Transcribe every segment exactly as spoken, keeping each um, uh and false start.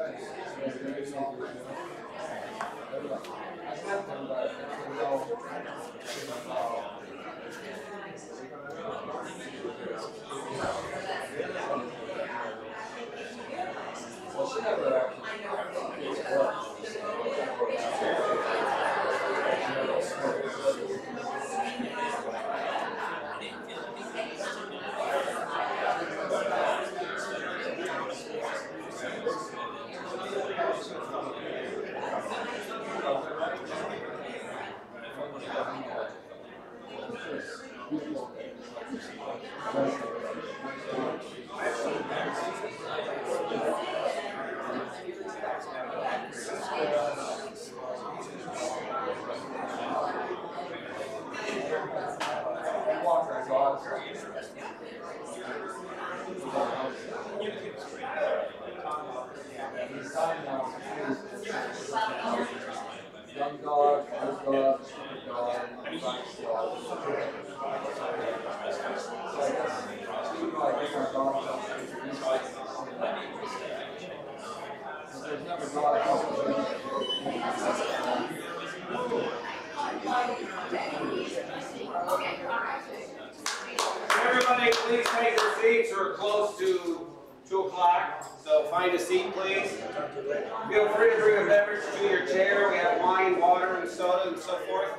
Everybody, please take your seats. We're close to two o'clock, so find a seat, please. Feel free to bring a beverage to your chair. We have wine, water, and soda, and so forth.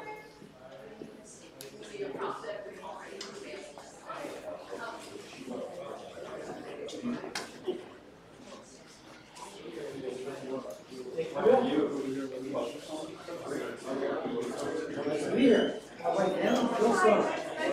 Here, I went down, feel sorry.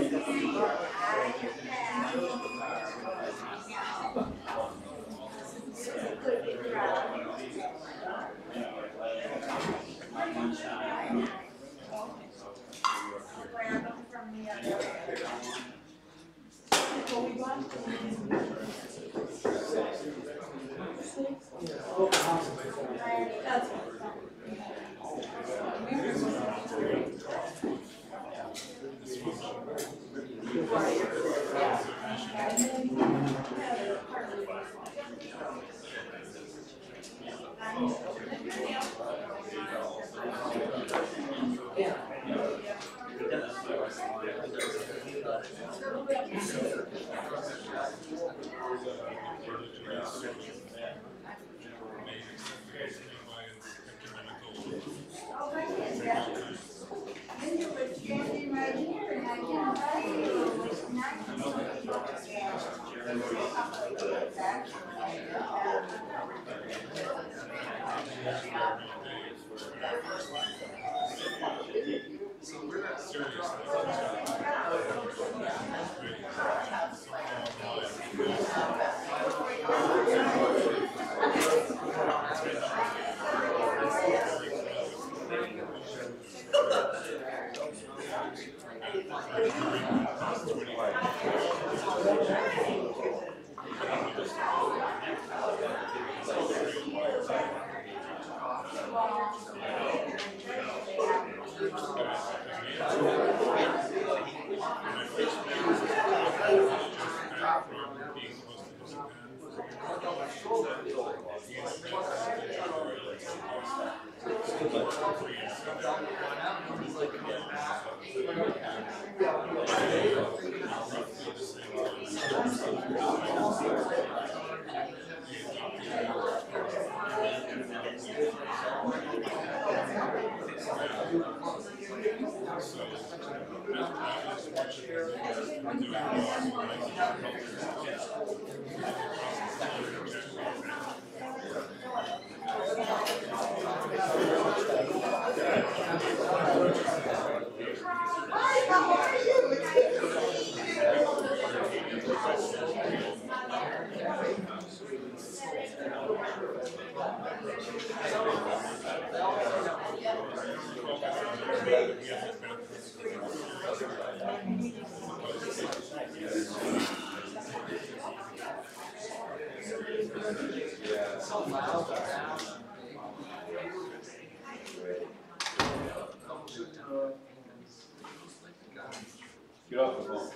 Get off the phone.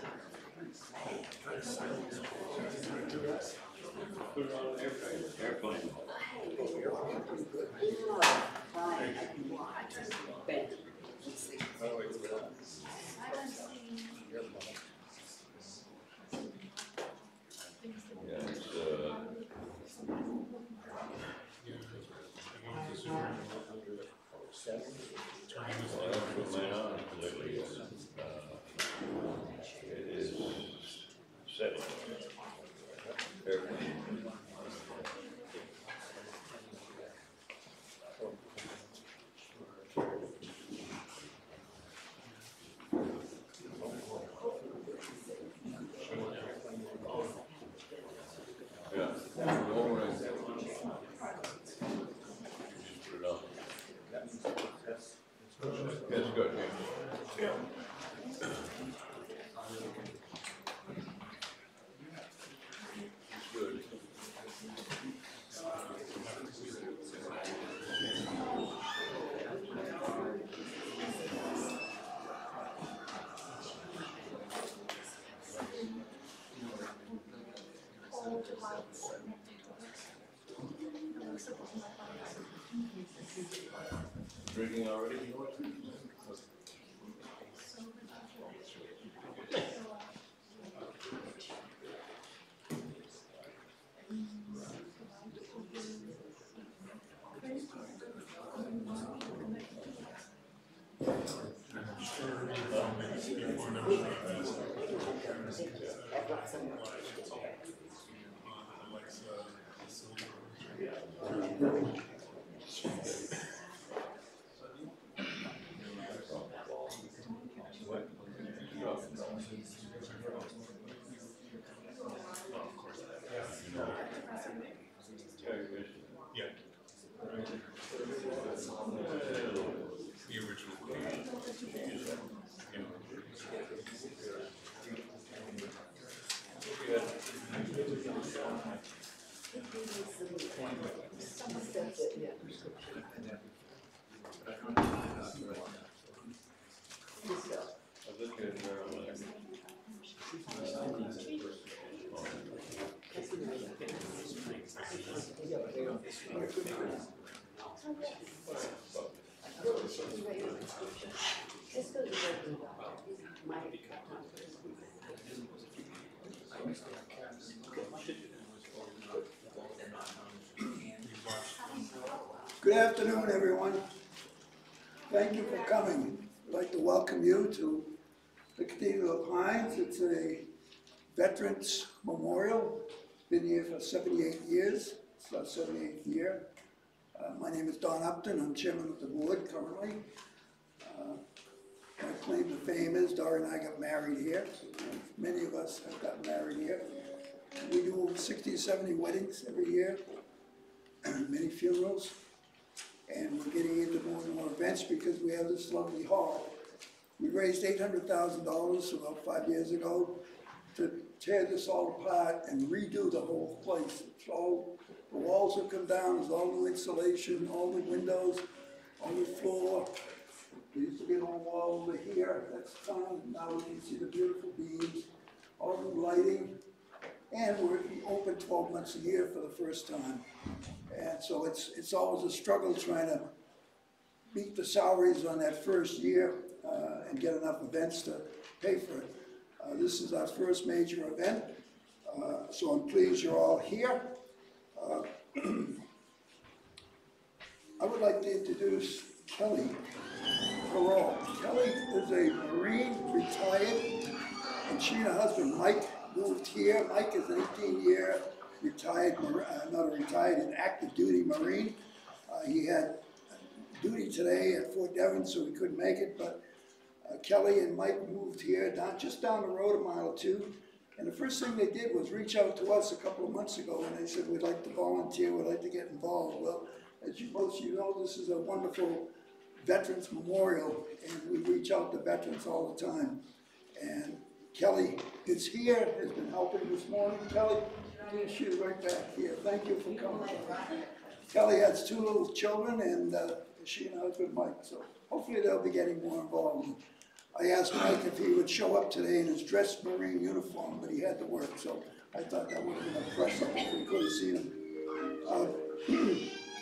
Put it on airplane. Airplane. Drinking already? Good afternoon, everyone. Thank you for coming. I'd like to welcome you to the Cathedral of Hines. It's a Veterans Memorial. Been here for seventy-eight years. It's our seventy-eighth year. Uh, my name is Don Upton. I'm chairman of the board currently. Uh, my claim to fame is Dora and I got married here. Many of us have gotten married here. We do over sixty or seventy weddings every year, many funerals. And we're getting into more and more events because we have this lovely hall. We raised eight hundred thousand dollars about five years ago to tear this all apart and redo the whole place. It's all, the walls have come down, there's all new insulation, all the windows, all the floor. There used to be an old wall over here, that's gone. Now we can see the beautiful beams, all new lighting. And we're open twelve months a year for the first time. And so it's, it's always a struggle trying to beat the salaries on that first year uh, and get enough events to pay for it. Uh, this is our first major event, uh, so I'm pleased you're all here. Uh, I would like to introduce Kelly Parole. Kelly is a Marine, retired, and she and her husband Mike moved here. Mike is an eighteen year retired, uh, not a retired, an active duty Marine. Uh, he had duty today at Fort Devon, so he couldn't make it, but uh, Kelly and Mike moved here, down, just down the road a mile or two. And the first thing they did was reach out to us a couple of months ago, and they said, we'd like to volunteer, we'd like to get involved. Well, as you most of you know, this is a wonderful Veterans Memorial, and we reach out to veterans all the time. And Kelly is here, has been helping this morning. Kelly, she's right back here. Thank you for coming. Kelly has two little children, and uh, she and her husband Mike, so hopefully they'll be getting more involved. I asked Mike if he would show up today in his dress Marine uniform, but he had to work, so I thought that would have been impressive if we could have seen him. Uh,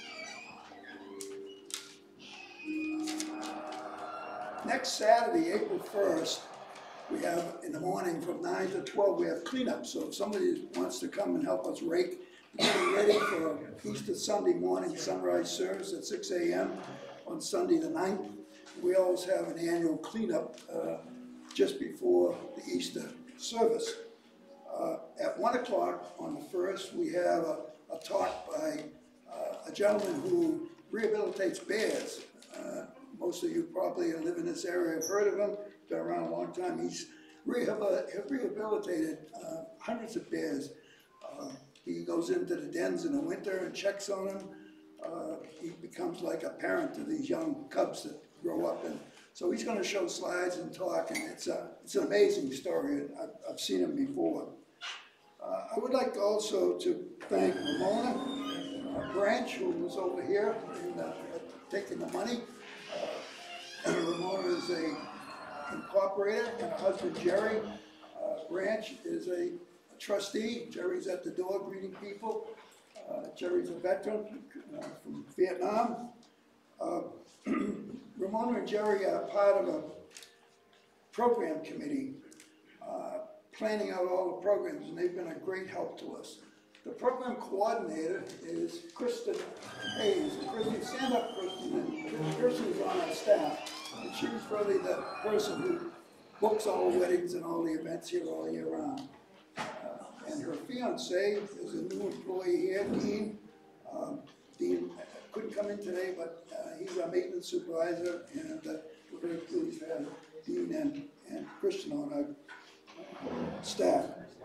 next Saturday, April first, we have, in the morning from nine to twelve, we have cleanup. So if somebody wants to come and help us rake, get ready for Easter Sunday morning sunrise service at six A M on Sunday the ninth. We always have an annual cleanup uh, just before the Easter service. Uh, at one o'clock on the first, we have a, a talk by uh, a gentleman who rehabilitates bears. Uh, most of you probably live in this area have heard of him. Been around a long time. He's rehabilitated uh, hundreds of bears. Uh, he goes into the dens in the winter and checks on them. Uh, he becomes like a parent to these young cubs that grow up. And so he's going to show slides and talk, and it's, a, it's an amazing story. I've, I've seen him before. Uh, I would like also to thank Ramona uh, Branch, who was over here in, uh, taking the money. Uh, Ramona is a incorporator, and her husband Jerry uh, Branch is a, a trustee. Jerry's at the door greeting people. Uh, Jerry's a veteran uh, from Vietnam. Uh, Ramona and Jerry are part of a program committee uh, planning out all the programs, and they've been a great help to us. The program coordinator is Kristen Hayes. Kristen, stand up, Kristen. And Kristen's on our staff, and she's really the person who books all the weddings and all the events here all year round. Uh, and her fiance is a new employee here, Dean. Um, Dean couldn't come in today, but uh, he's our maintenance supervisor, and uh, we're very pleased to have Dean and, and Kristen on our uh, staff.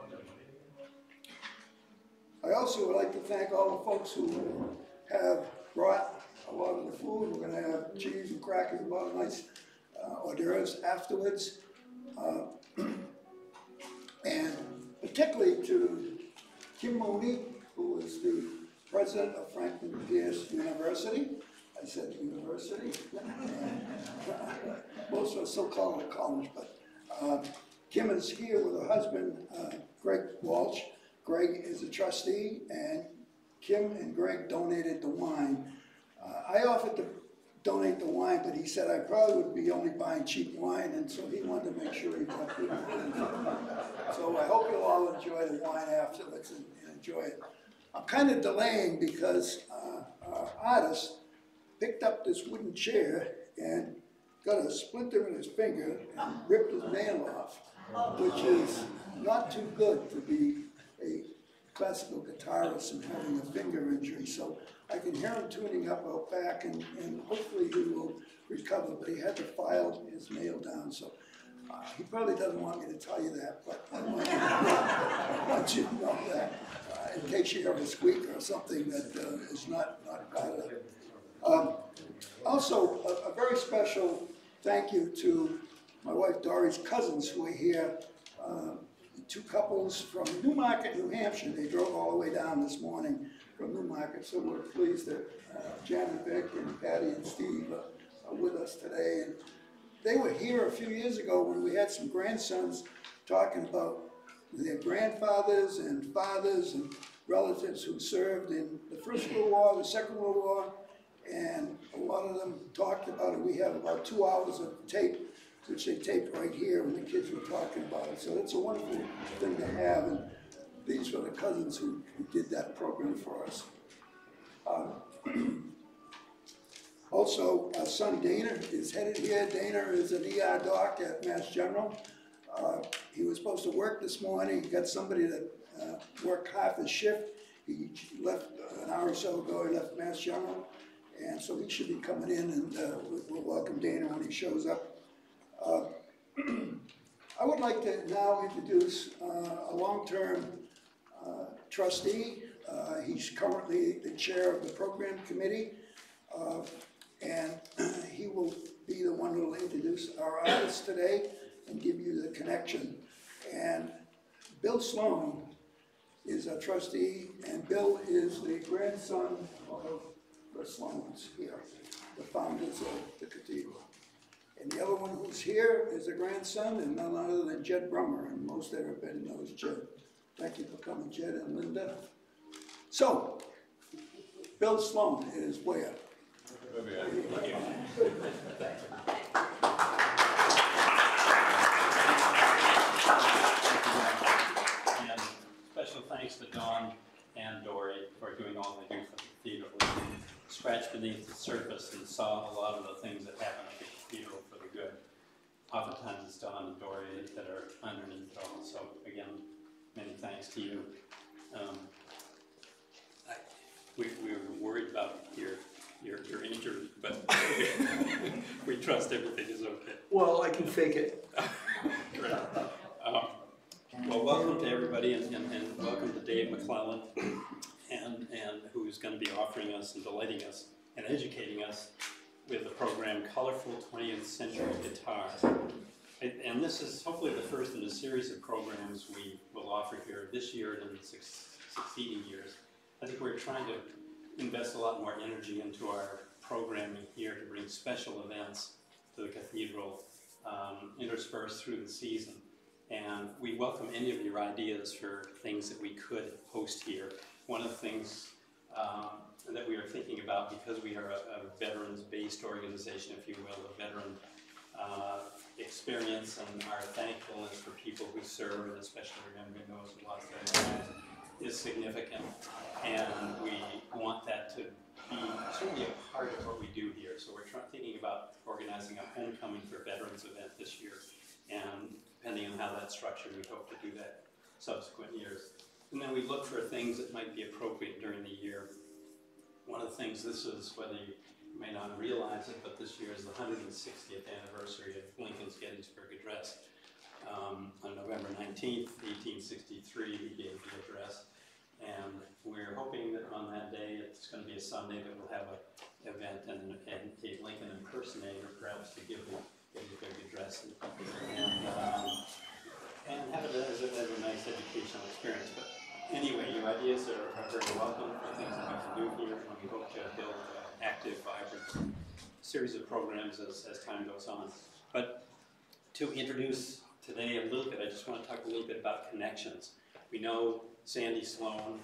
I also would like to thank all the folks who have brought a lot of the food. We're going to have cheese and crackers, a lot of nice uh, hors d'oeuvres afterwards. Uh, and particularly to Kim Mooney, who is the president of Franklin Pierce University. I said university. Most of us still call it a college, but uh, Kim is here with her husband, uh, Greg Walsh. Greg is a trustee, and Kim and Greg donated the wine. Uh, I offered to donate the wine, but he said I probably would be only buying cheap wine, and so he wanted to make sure he got good wine. So I hope you'll all enjoy the wine afterwards and, and enjoy it. I'm kind of delaying because uh, our artist picked up this wooden chair and got a splinter in his finger and ripped his nail off, which is not too good to be a classical guitarist and having a finger injury. So I can hear him tuning up out back, and, and hopefully he will recover, but he had to file his nail down. So uh, he probably doesn't want me to tell you that, but I want you to know, I want you to know that uh, in case you hear a squeak or something that uh, is not, not part of it. Um, also, a, a very special thank you to my wife Dory's cousins who are here. Uh, two couples from Newmarket, New Hampshire. They drove all the way down this morning from Newmarket, so we're pleased that uh, Jan and Vic and Patty and Steve uh, are with us today. And they were here a few years ago when we had some grandsons talking about their grandfathers and fathers and relatives who served in the First World War, the Second World War, and a lot of them talked about it. We have about two hours of tape which they taped right here when the kids were talking about it. So it's a wonderful thing to have, and these were the cousins who, who did that program for us. Um, also, our son Dana is headed here. Dana is an E R doc at Mass General. Uh, he was supposed to work this morning. He got somebody to uh, work half his shift. He left an hour or so ago. He left Mass General, and so he should be coming in, and uh, we'll welcome Dana when he shows up. Uh, I would like to now introduce uh, a long-term uh, trustee. Uh, he's currently the chair of the program committee, uh, and he will be the one who will introduce our artist today and give you the connection. And Bill Sloane is a trustee, and Bill is the grandson of the Sloanes here, the founders of the Cathedral. And the other one who's here is a grandson, and none other than Jed Brummer, and most everybody knows Jed. Thank you for coming, Jed and Linda. So, Bill Sloane is where? thanks to Dawn and Dory for doing all they do for the cathedral. We scratched beneath the surface and saw a lot of the things that happen at the cathedral for the good. Oftentimes it's Dawn and Dory that are underneath it all. So again, many thanks to you. Um, I, we, we were worried about your your, your injury, but we trust everything is okay. Well, I can fake it. Right. Um, well, welcome to everybody, and, and, and welcome to Dave McLellan, and, and who's going to be offering us and delighting us and educating us with the program Colorful twentieth Century Guitar. And, and this is hopefully the first in a series of programs we will offer here this year and in the six, succeeding years. I think we're trying to invest a lot more energy into our programming here to bring special events to the cathedral, um, interspersed through the season. And we welcome any of your ideas for things that we could host here. One of the things um, that we are thinking about, because we are a, a veterans-based organization, if you will, a veteran uh, experience, and our thankfulness for people who serve, and especially remembering those who lost their lives, is significant. And we want that to be certainly a part of what we do here. So we're trying, thinking about organizing a homecoming for veterans event this year. And depending on how that's structured, we hope to do that subsequent years. And then we look for things that might be appropriate during the year. One of the things, this is, whether you may not realize it, but this year is the one hundred sixtieth anniversary of Lincoln's Gettysburg Address. Um, on November nineteenth, eighteen sixty-three, he gave the address. And we're hoping that on that day, it's going to be a Sunday, that we'll have an event and, and a Lincoln impersonator, perhaps, to give the Gettysburg Address. And, and, um, and have it as a, as a nice educational experience. But anyway, your ideas are, are very welcome for things that we can do here, and we hope to build an active, vibrant series of programs as, as time goes on. But to introduce today a little bit, I just want to talk a little bit about connections. We know Sandy Sloane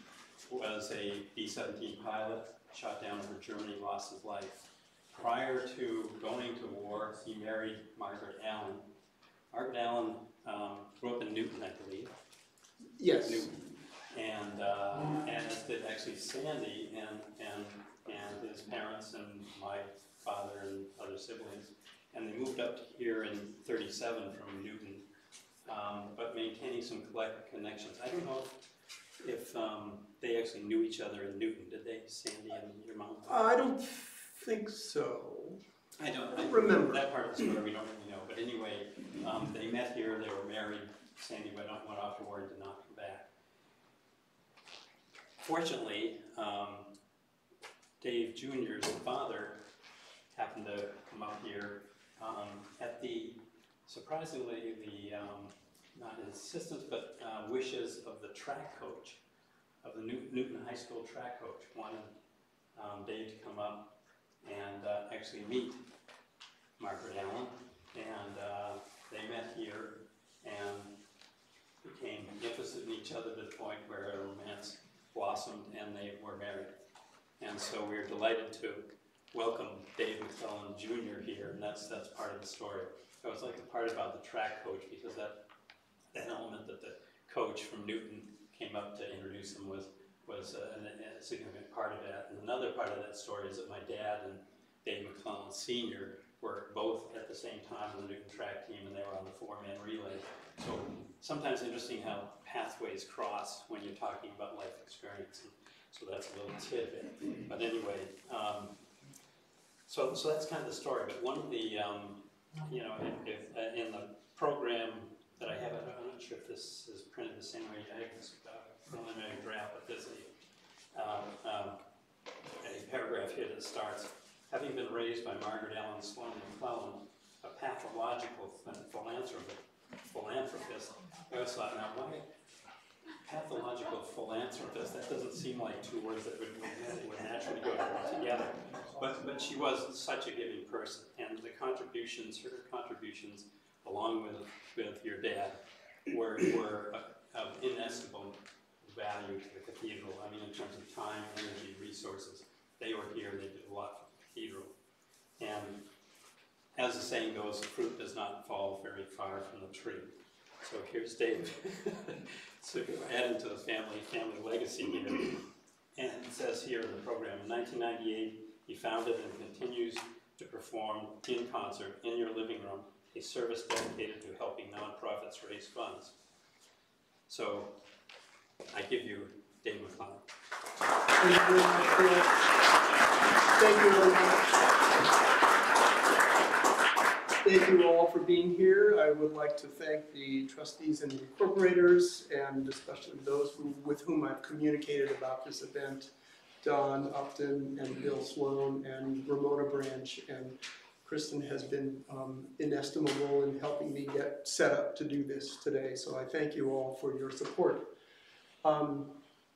was a B seventeen pilot, shot down over Germany, lost his life. Prior to going to war, he married Margaret McLellan. Margaret McLellan um, grew up in Newton, I believe. Yes. Newton. And, uh, and as did actually Sandy and, and, and his parents and my father and other siblings. And they moved up here in thirty-seven from Newton, um, but maintaining some collect connections. I don't know if, if um, they actually knew each other in Newton, did they, Sandy and your mom? I don't think so. I don't, I I remember. That part of the story we don't really know, but anyway, um, they met here, they were married. Sandy went, on, went off to war and did not come back. Fortunately, um, Dave Junior's father happened to come up here um, at the, surprisingly, the, um, not insistence, but uh, wishes of the track coach, of the New Newton High School track coach, wanted um, Dave to come up and uh, actually meet Margaret McLellan. And uh, they met here and became interested in each other to the point where a romance blossomed and they were married. And so we're delighted to welcome Dave McLellan Junior here, and that's that's part of the story. I always like the part about the track coach, because that that element that the coach from Newton came up to introduce him was was a, a significant part of that. And another part of that story is that my dad and Dave McLellan Senior were both at the same time on the Newton track team, and they were on the four-man relay. So sometimes interesting how pathways cross when you're talking about life experience. And so that's a little tidbit. But anyway, um, so so that's kind of the story. But one of the, um, you know, if, if, uh, in the program that I have, I'm not sure if this is printed the same way. I have this uh, preliminary draft, but there's a, um, um, a paragraph here that starts, having been raised by Margaret McLellan, Sloane, and McLellan, a pathological philanthropist, philanthropist, I always thought, now why pathological philanthropist? That doesn't seem like two words that would, would naturally go together. But, but she was such a giving person, and the contributions, her contributions, along with, with your dad, were, were of inestimable value to the cathedral. I mean, in terms of time, energy, resources. They were here, they did a lot for the cathedral. And as the saying goes, the fruit does not fall very far from the tree. So here's Dave. So adding to the family family legacy here. And it says here in the program, in nineteen ninety-eight, he founded and continues to perform in concert in your living room, a service dedicated to helping nonprofits raise funds. So I give you Dave McLellan. Thank you very much, Phil. Thank you very much. Thank you all for being here. I would like to thank the trustees and the incorporators, and especially those who, with whom I've communicated about this event, Don Upton and Bill Sloane and Ramona Branch, and Kristen has been um, inestimable in helping me get set up to do this today. So I thank you all for your support. Um,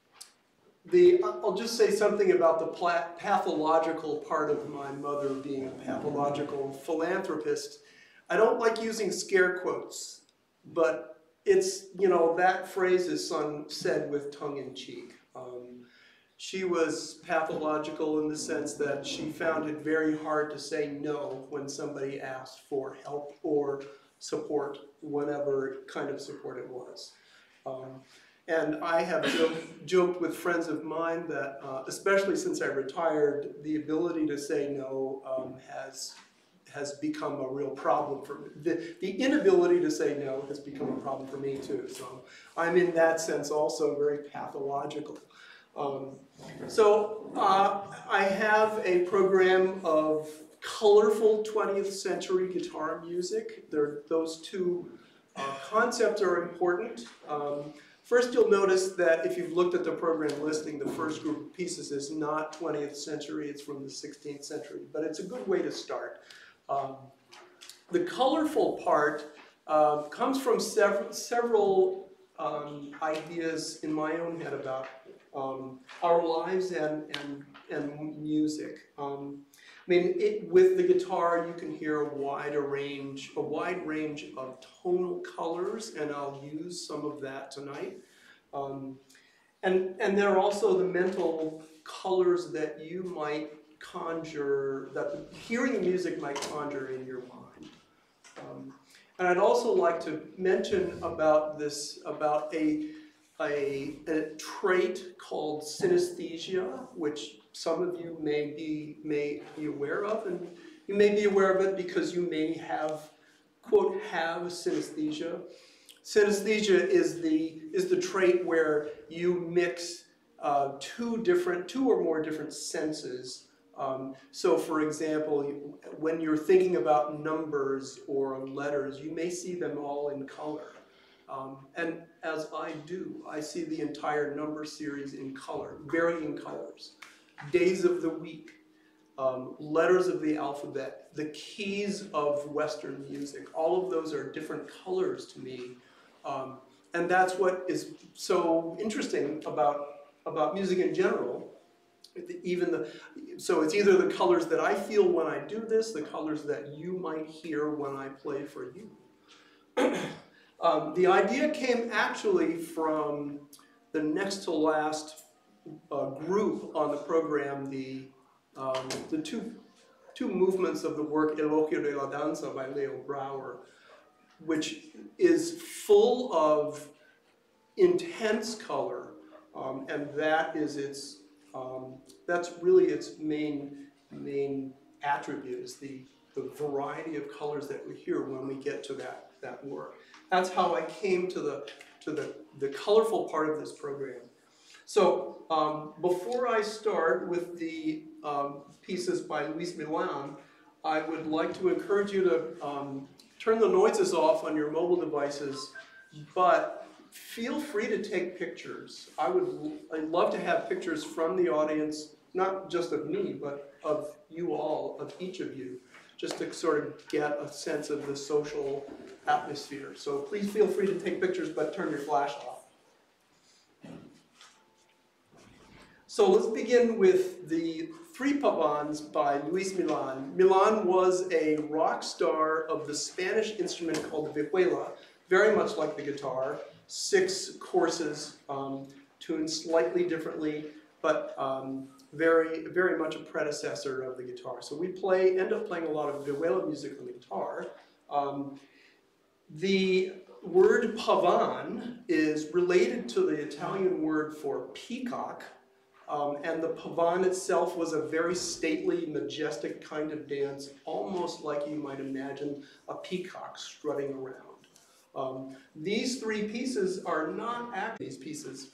The, I'll just say something about the pathological part of my mother being a pathological philanthropist. I don't like using scare quotes, but it's, you know, that phrase is said with tongue in cheek. Um, she was pathological in the sense that she found it very hard to say no when somebody asked for help or support, whatever kind of support it was. Um, And I have joked, joked with friends of mine that, uh, especially since I retired, the ability to say no um, has, has become a real problem for me. The, the inability to say no has become a problem for me too. So I'm in that sense also very pathological. Um, so uh, I have a program of colorful twentieth century guitar music. There, those two uh, concepts are important. Um, First, you'll notice that if you've looked at the program listing, the first group of pieces is not twentieth century, it's from the sixteenth century, but it's a good way to start. Um, the colorful part uh, comes from several, several um, ideas in my own head about um, our lives and, and, and music. Um, I mean, it, with the guitar, you can hear a wide range, a wide range of tonal colors, and I'll use some of that tonight. Um, and, and there are also the mental colors that you might conjure, that the, hearing the music might conjure in your mind. Um, and I'd also like to mention about this, about a, a, a trait called synesthesia, which some of you may be, may be aware of, and you may be aware of it because you may have, quote, have synesthesia. Synesthesia is the, is the trait where you mix uh, two different, two or more different senses. Um, so for example, when you're thinking about numbers or letters, you may see them all in color. Um, and as I do, I see the entire number series in color, varying colors. Days of the week, um, letters of the alphabet, the keys of Western music, all of those are different colors to me. Um, and that's what is so interesting about, about music in general. Even the, so it's either the colors that I feel when I do this, the colors that you might hear when I play for you. um, the idea came actually from the next to last Uh, group on the program, the, um, the two, two movements of the work Elogio de la Danza by Leo Brouwer, which is full of intense color, um, and that is its, um, that's really its main, main attribute, is the, the variety of colors that we hear when we get to that, that work. That's how I came to the, to the, the colorful part of this program. So um, before I start with the um, pieces by Dave McLellan, I would like to encourage you to um, turn the noises off on your mobile devices, but feel free to take pictures. I would I'd love to have pictures from the audience, not just of me, but of you all, of each of you, just to sort of get a sense of the social atmosphere. So please feel free to take pictures, but turn your flash off. So let's begin with the Three Pavans by Dave McLellan. McLellan was a rock star of the Spanish instrument called the vihuela, very much like the guitar, six courses, um, tuned slightly differently, but um, very, very much a predecessor of the guitar. So we play, end up playing a lot of vihuela music on the guitar. Um, the word pavan is related to the Italian word for peacock, um, and the pavan itself was a very stately, majestic kind of dance, almost like you might imagine a peacock strutting around. Um, these three pieces are not actually these pieces.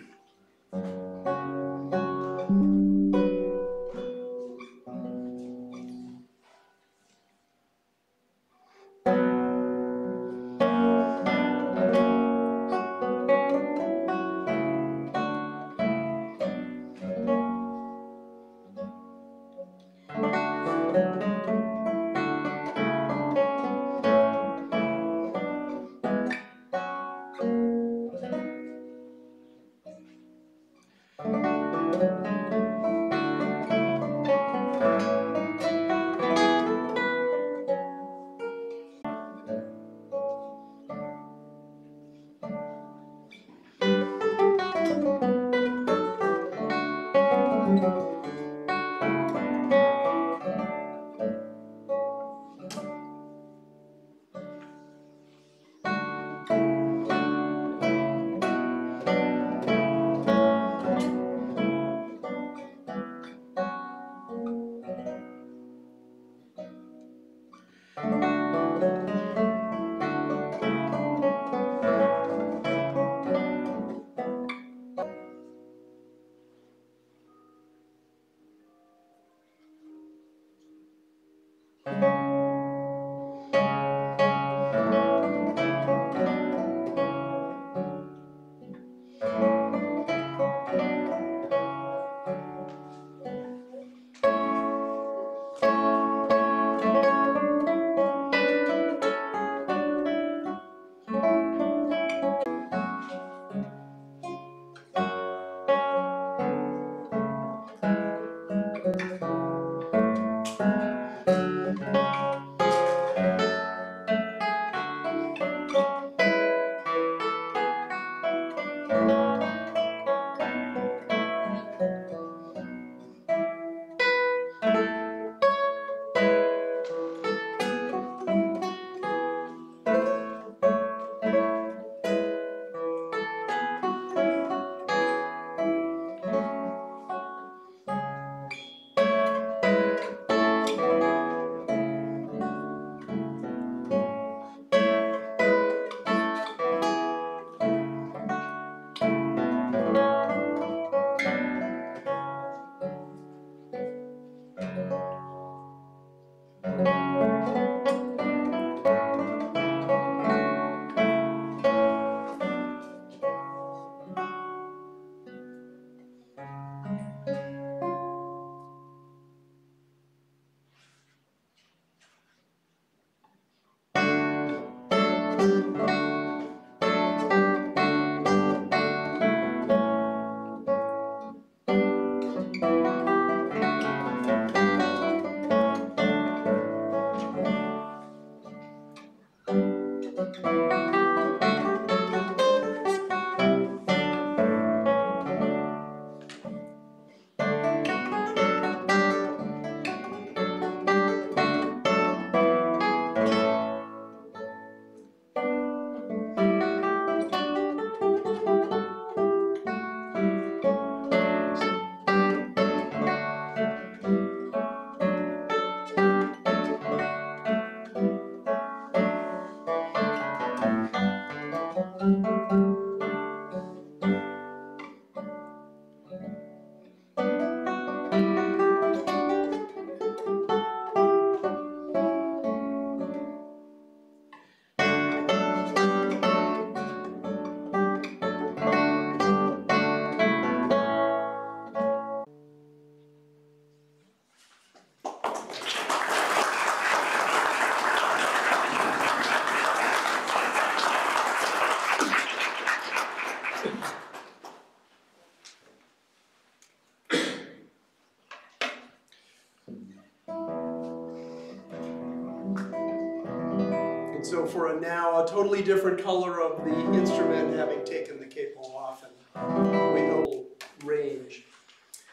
So for a now, a totally different color of the instrument, having taken the capo off and with whole range.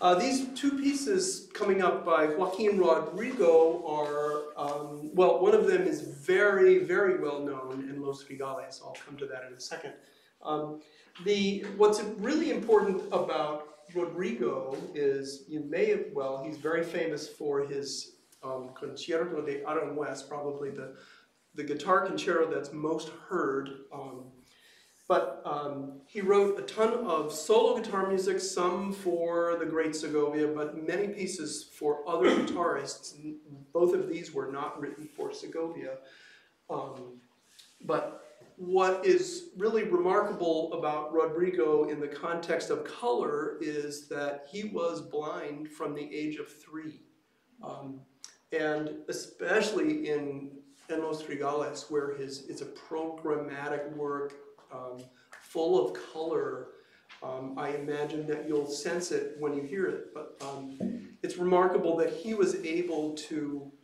Uh, these two pieces coming up by Joaquin Rodrigo are, um, well, one of them is very, very well known in Los Regales. I'll come to that in a second. Um, the, what's really important about Rodrigo is, you may have, well, he's very famous for his um, Concierto de Aranjuez, probably the, the guitar concerto that's most heard. Um, But um, he wrote a ton of solo guitar music, some for the great Segovia, but many pieces for other guitarists. Both of these were not written for Segovia. Um, but what is really remarkable about Rodrigo in the context of color is that he was blind from the age of three. Um, and especially in En Los Regales, where his, it's a programmatic work, Um, full of color. Um, I imagine that you'll sense it when you hear it, but um, it's remarkable that he was able to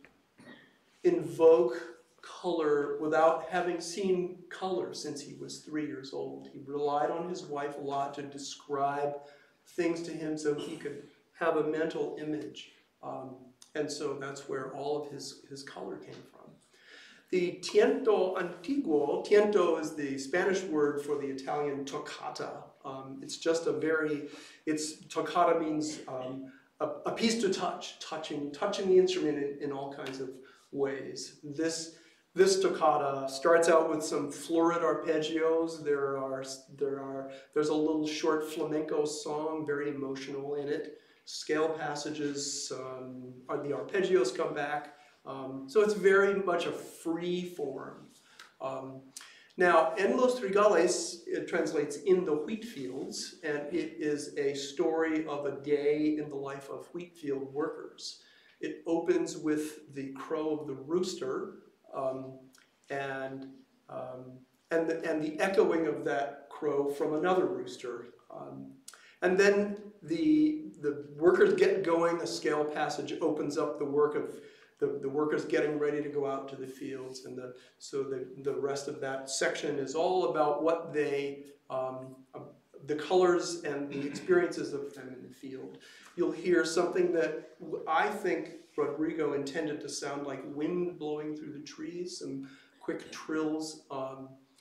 invoke color without having seen color since he was three years old. He relied on his wife a lot to describe things to him so he could have a mental image. Um, and so that's where all of his, his color came from. The tiento antiguo, tiento is the Spanish word for the Italian toccata. Um, it's just a very, it's, toccata means um, a, a piece to touch, touching, touching the instrument in, in all kinds of ways. This, this toccata starts out with some florid arpeggios. There are, there are, there's a little short flamenco song, very emotional in it. Scale passages, um, the arpeggios come back. Um, so it's very much a free form. Um, now, En Los Regales, it translates in the wheat fields, and it is a story of a day in the life of wheat field workers. It opens with the crow of the rooster, um, and, um, and, the, and the echoing of that crow from another rooster. Um, and then the, the workers get going, a scale passage opens up the work of The, the workers getting ready to go out to the fields, and the, so the, the rest of that section is all about what they, um, uh, the colors and the experiences of them in the field. You'll hear something that I think Rodrigo intended to sound like wind blowing through the trees, some quick trills, um,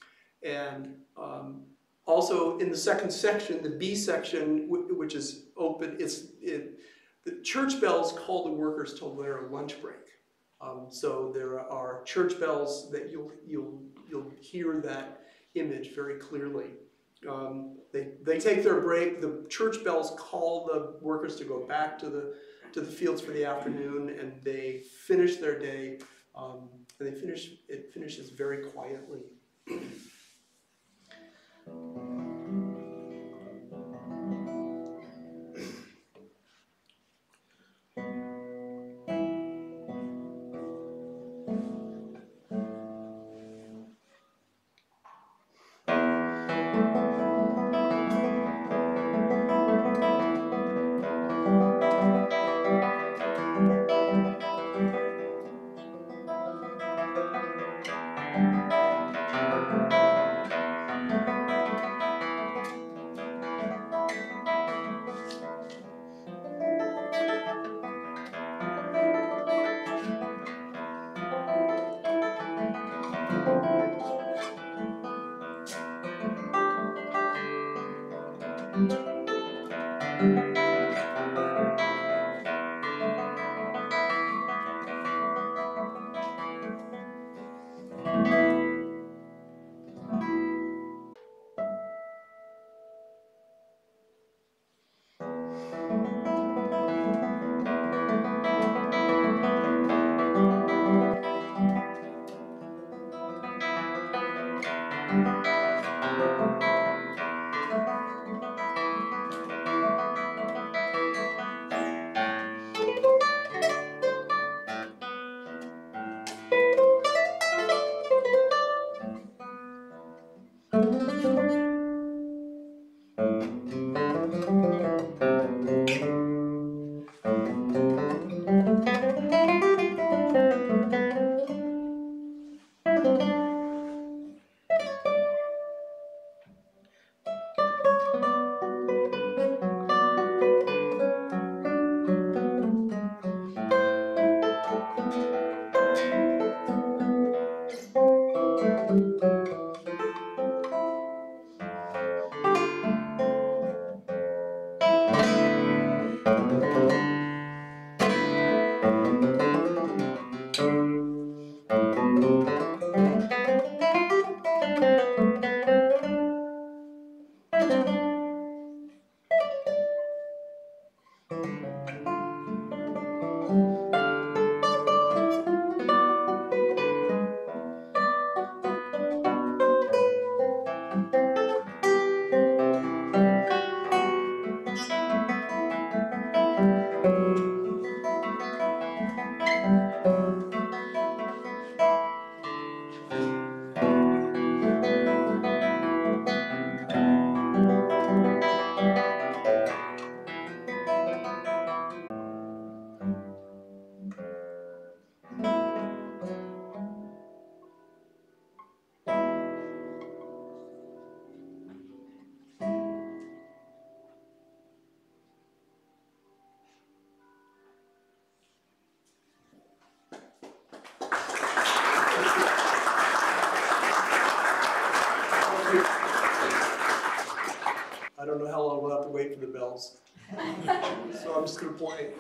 and um, also in the second section, the B section, which is open, it's, it, the church bells call the workers till their lunch break. Um, so there are church bells that you'll, you'll, you'll hear that image very clearly. Um, they, they take their break, the church bells call the workers to go back to the, to the fields for the afternoon, and they finish their day, um, and they finish, it finishes very quietly. I don't know how long we'll have to wait for the bells. So I'm just going to play.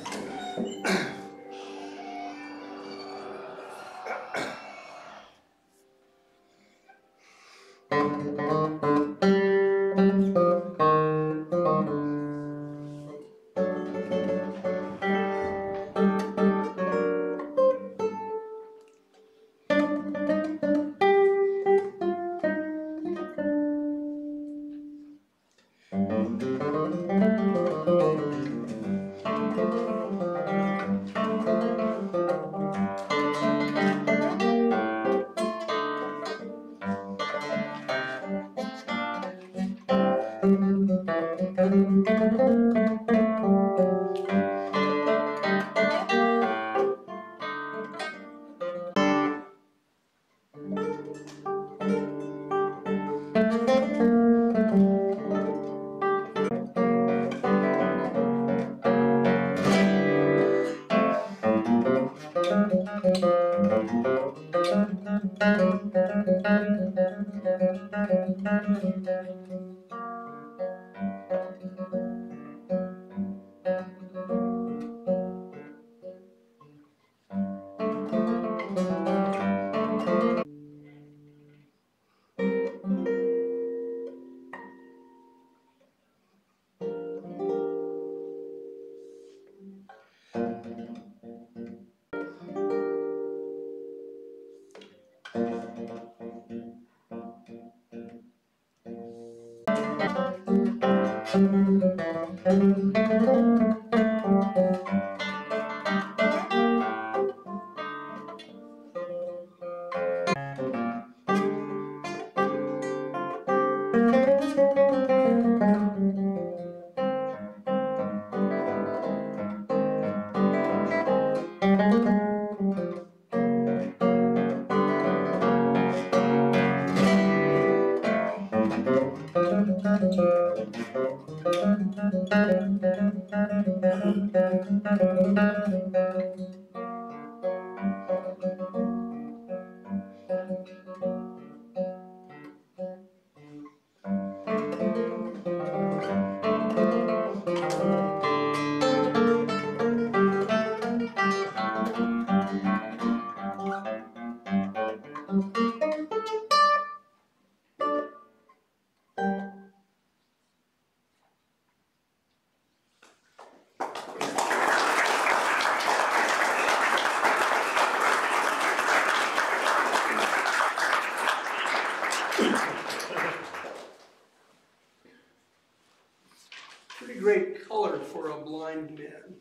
Pretty great color for a blind man.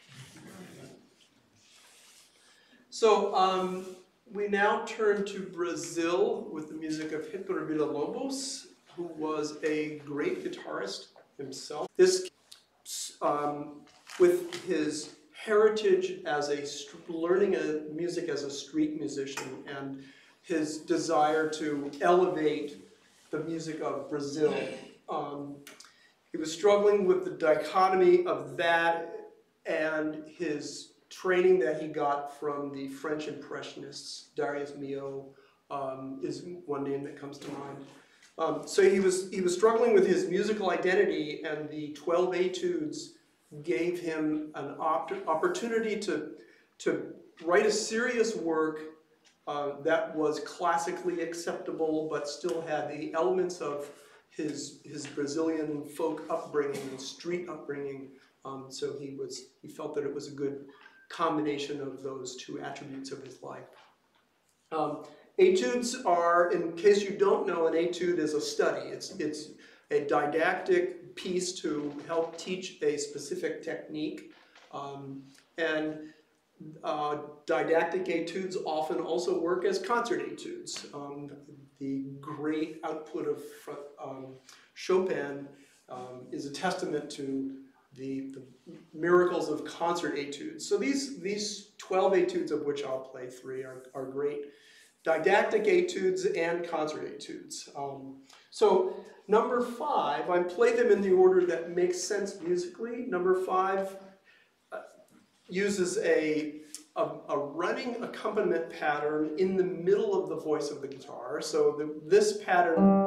So um, we now turn to Brazil with the music of Hector Villa-Lobos, who was a great guitarist himself. This, um, with his heritage as a learning a music as a street musician and his desire to elevate the music of Brazil. Um, he was struggling with the dichotomy of that and his training that he got from the French Impressionists. Darius Milhaud um, is one name that comes to mind. Um, so he was, he was struggling with his musical identity, and the twelve Etudes gave him an op opportunity to, to write a serious work uh, that was classically acceptable, but still had the elements of his, his Brazilian folk upbringing and street upbringing Um, so he was he felt that it was a good combination of those two attributes of his life. Um, Etudes are, in case you don't know, an etude is a study. It's, it's a didactic piece to help teach a specific technique. Um, and uh, didactic etudes often also work as concert etudes. Um, the great output of um, Chopin um, is a testament to the, the miracles of concert etudes. So these, these twelve etudes, of which I'll play three, are, are great didactic etudes and concert etudes. Um, so number five, I play them in the order that makes sense musically. Number five uh, uses a, a, a running accompaniment pattern in the middle of the voice of the guitar. So the, this pattern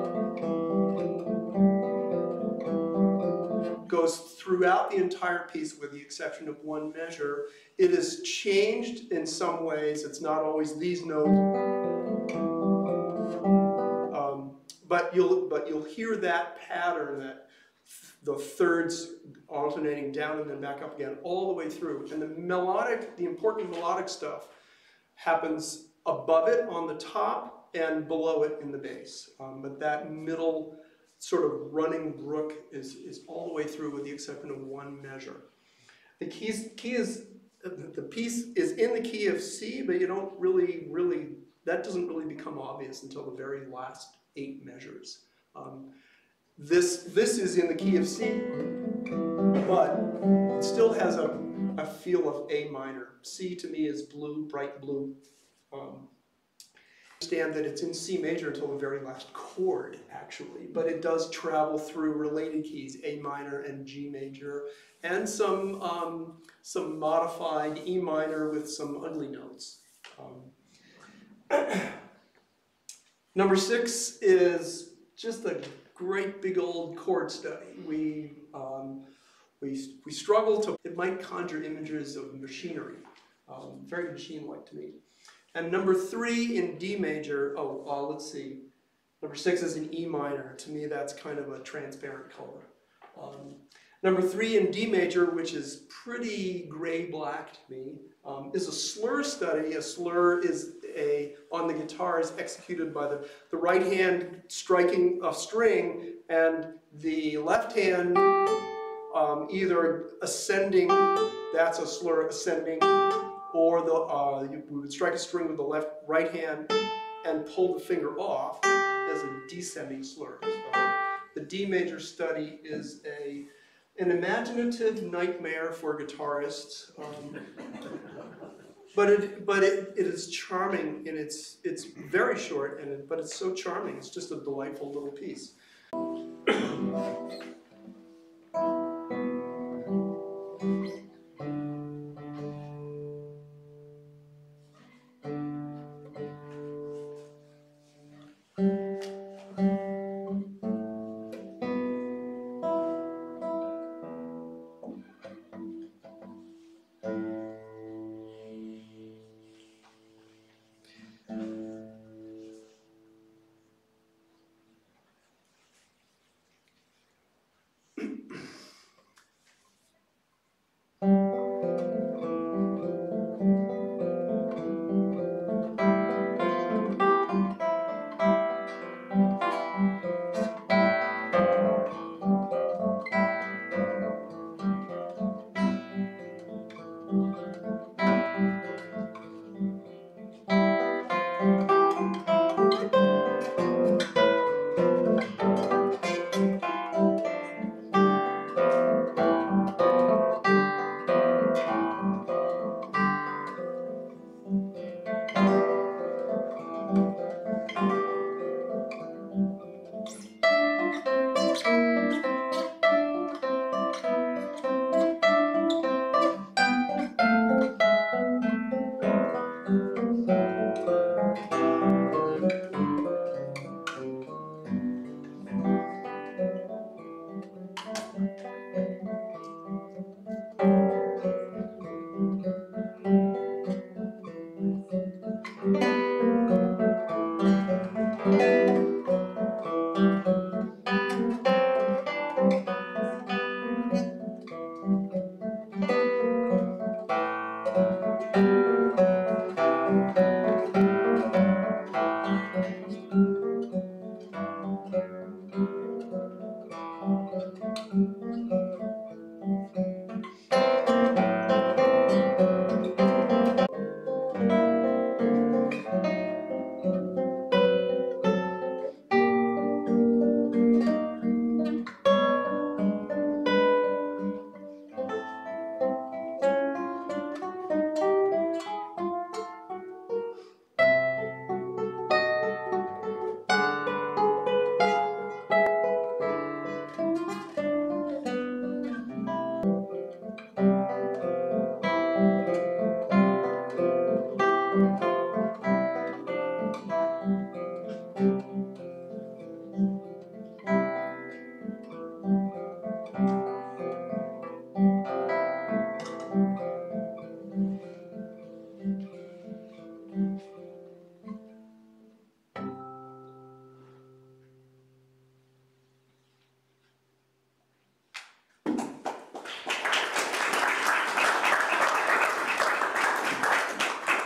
goes throughout the entire piece with the exception of one measure. It is changed in some ways. It's not always these notes, um, but you'll but you'll hear that pattern, that the thirds alternating down and then back up again all the way through. And the melodic, the important melodic stuff happens above it on the top and below it in the bass. Um, but that middle sort of running brook is, is all the way through with the exception of one measure. The keys, key is, the piece is in the key of C, but you don't really, really, that doesn't really become obvious until the very last eight measures. Um, this, this is in the key of C, but it still has a, a feel of A minor. C to me is blue, bright blue. Um, Understand that it's in C major until the very last chord, actually, but it does travel through related keys, A minor and G major, and some um, some modified E minor with some ugly notes. Um, number six is just a great big old chord study. We um, we we struggle to. It might conjure images of machinery, um, very machine-like to me. And number three in D major, oh, uh, let's see. Number six is in E minor. To me, that's kind of a transparent color. Um, number three in D major, which is pretty gray-black to me, um, is a slur study. A slur is a, on the guitar, is executed by the, the right hand striking a string, and the left hand um, either ascending, that's a slur, ascending, or the, uh, you, we would strike a string with the left, right hand and pull the finger off as a descending slur. So the D major study is a, an imaginative nightmare for guitarists, um, but it, but it, it is charming, and it's, it's very short, and it, but it's so charming. It's just a delightful little piece.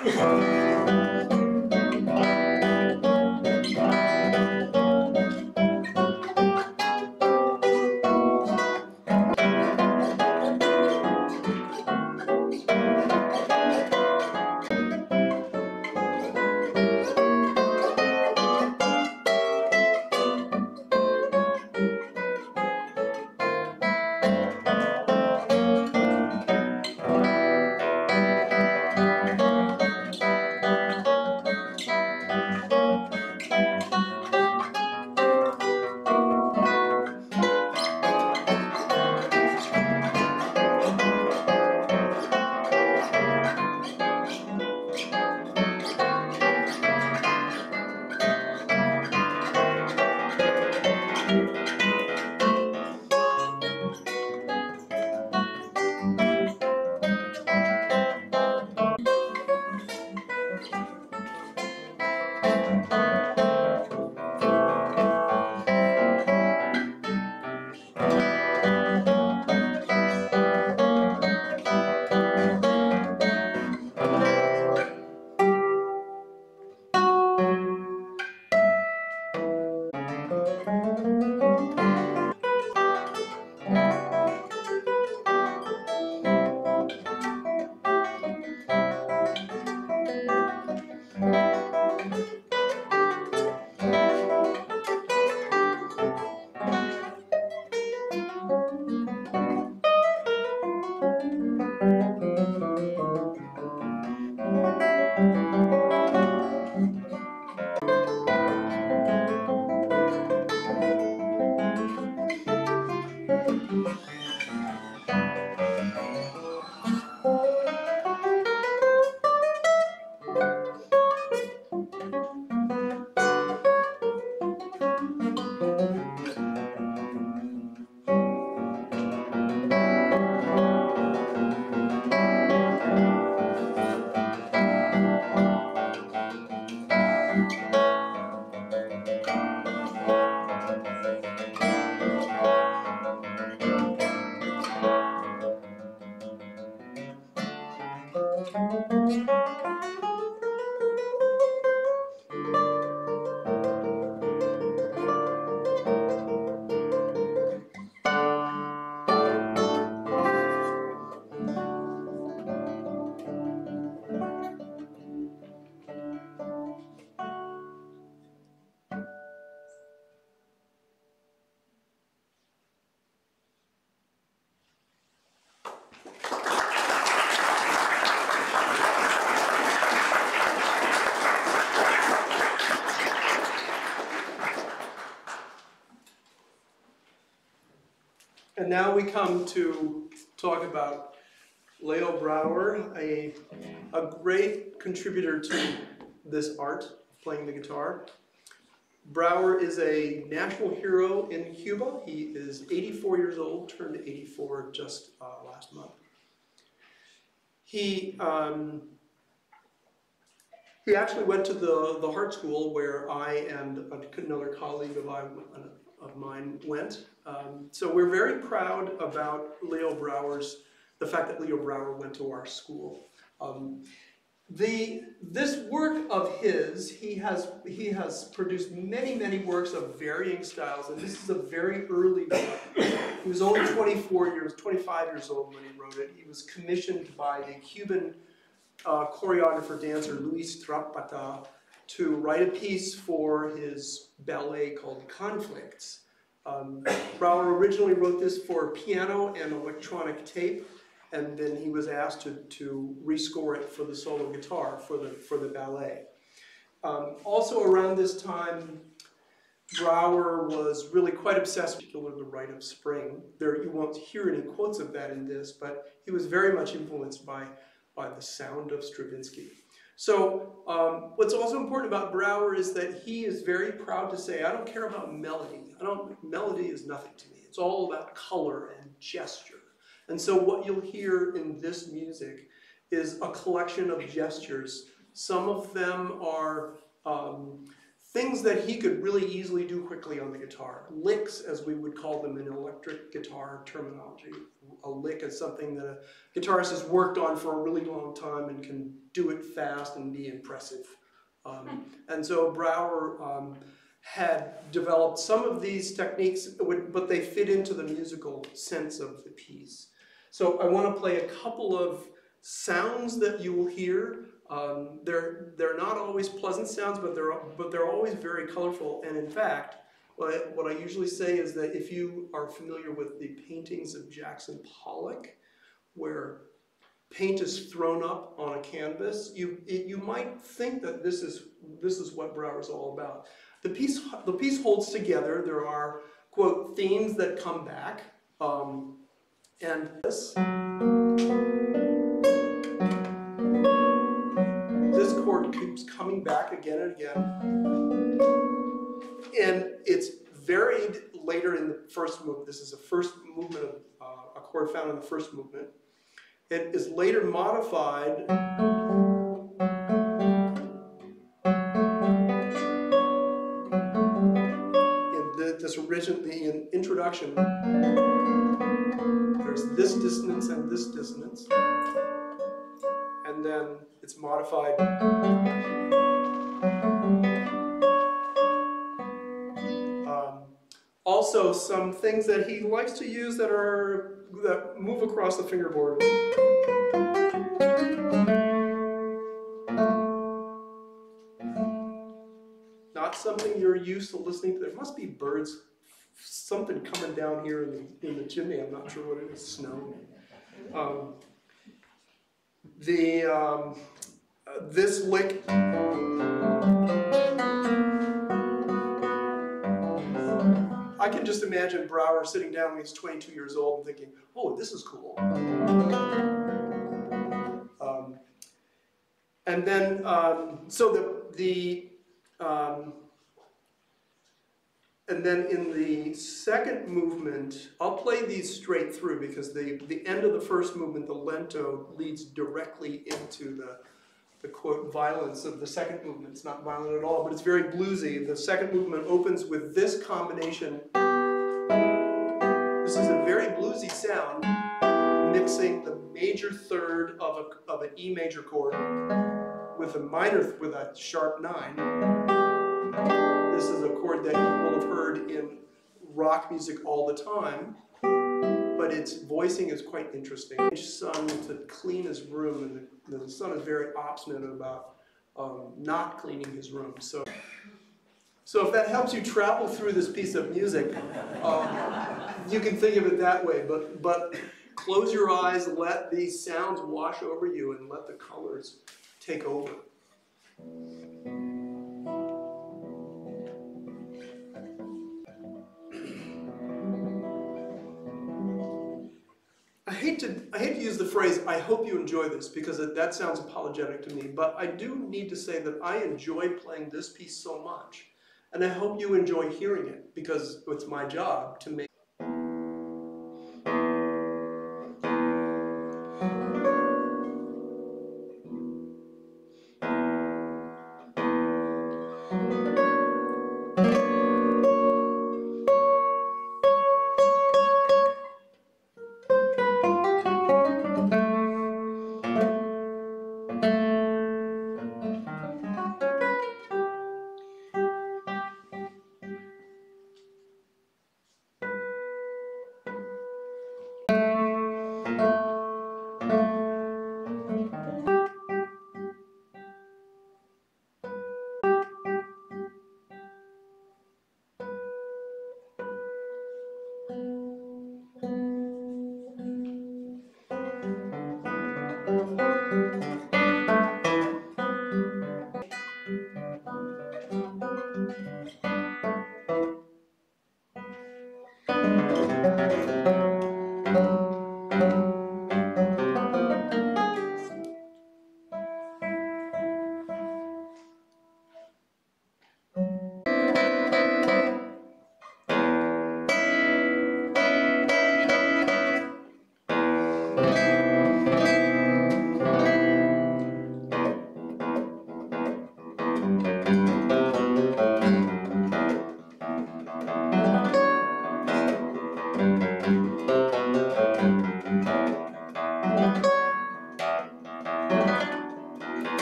And now we come to talk about Leo Brouwer, a, a great contributor to this art, playing the guitar. Brouwer is a national hero in Cuba. He is eighty-four years old, turned eighty-four just uh, last month. He, um, he actually went to the, the Heart School where I and another colleague of, I, of mine went. Um, so we're very proud about Leo Brouwer's, the fact that Leo Brouwer went to our school. Um, the, this work of his, he has, he has produced many, many works of varying styles, and this is a very early book. He was only twenty-four years, twenty-five years old when he wrote it. He was commissioned by the Cuban uh, choreographer dancer Luis Trapata to write a piece for his ballet called Conflicts. Um, Brouwer originally wrote this for piano and electronic tape, and then he was asked to, to rescore it for the solo guitar for the, for the ballet. Um, also around this time, Brouwer was really quite obsessed with the Rite of Spring. There, you won't hear any quotes of that in this, but he was very much influenced by, by the sound of Stravinsky. So um, what's also important about Brouwer is that he is very proud to say, I don't care about melody. I don't, melody is nothing to me. It's all about color and gesture. And so what you'll hear in this music is a collection of gestures. Some of them are um, things that he could really easily do quickly on the guitar. Licks, as we would call them in electric guitar terminology. A lick is something that a guitarist has worked on for a really long time and can do it fast and be impressive. Um, and so Brouwer um, had developed some of these techniques, but they fit into the musical sense of the piece. So I want to play a couple of sounds that you will hear. Um, they're, they're not always pleasant sounds, but they're, but they're always very colorful. And in fact, what I, what I usually say is that if you are familiar with the paintings of Jackson Pollock, where paint is thrown up on a canvas, you, it, you might think that this is, this is what Brouwer's all about. The piece, the piece holds together. There are, quote, themes that come back. Um, and this. This chord keeps coming back again and again. And it's varied later in the first movement. This is a first movement of uh, a chord found in the first movement. It is later modified in the, this original, the introduction. There's this dissonance and this dissonance. And then it's modified. Um, also, some things that he likes to use that are that move across the fingerboard. Not something you're used to listening to. There must be birds, something coming down here in the, in the chimney. I'm not sure what it is. Snow. Um, The, um, uh, this lick, I can just imagine Brouwer sitting down when he's twenty-two years old and thinking, oh, this is cool. Um, and then, um, so the, the um, and then in the second movement, I'll play these straight through because the, the end of the first movement, the lento, leads directly into the, the quote, violence of the second movement. It's not violent at all, but it's very bluesy. The second movement opens with this combination. This is a very bluesy sound, mixing the major third of, a, of an E major chord with a minor, with a sharp nine. This is a chord that you will have heard in rock music all the time, but its voicing is quite interesting. His son to clean his room, and the, the son is very obstinate about um, not cleaning his room. So, so if that helps you travel through this piece of music, um, you can think of it that way. But, but close your eyes, let these sounds wash over you, and let the colors take over. I hate to, I hate to use the phrase, I hope you enjoy this, because it, that sounds apologetic to me, but I do need to say that I enjoy playing this piece so much, and I hope you enjoy hearing it, because it's my job to make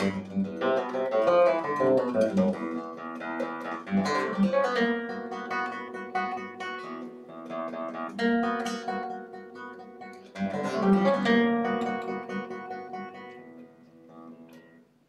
Thank you.